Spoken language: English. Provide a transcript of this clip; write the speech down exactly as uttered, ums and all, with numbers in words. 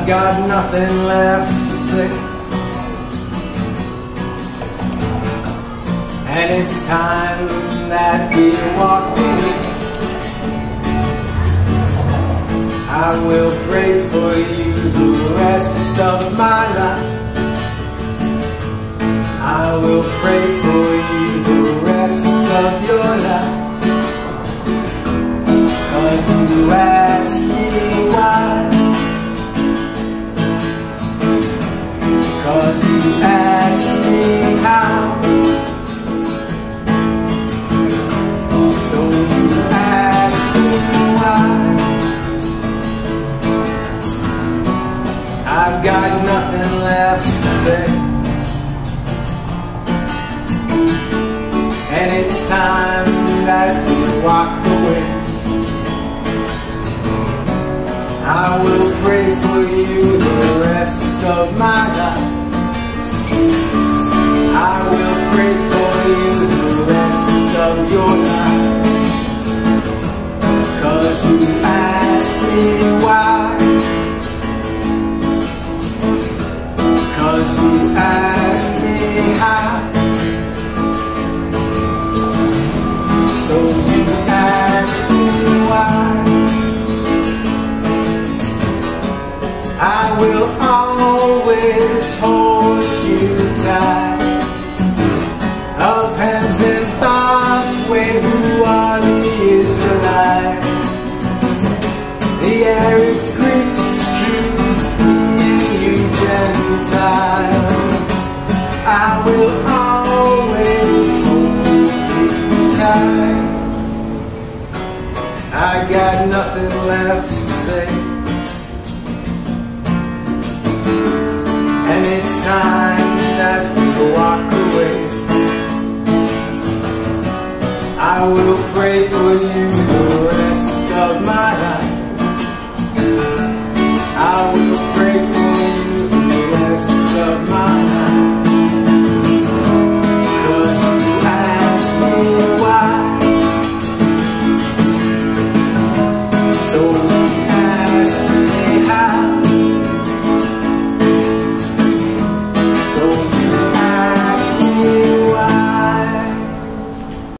I've got nothing left to say, and it's time that we walk away. I will pray for you the rest of my life. I will pray for you the rest of your life. 'Cause you ask me why, 'cause you ask me how, so you ask me why. I've got nothing left to say, and it's time that we walk away. I will pray for you the rest of my life. I will pray for you the rest of your life. 'Cause you ask me why, 'cause you ask me how, so you ask me why. I will always hold you tight, of hands and thought, when who are the Israelites. The Arabs, Greeks, Jews, you Gentiles, I will always hold you tight. I got nothing left to say, and it's time that we walk away. I will pray for you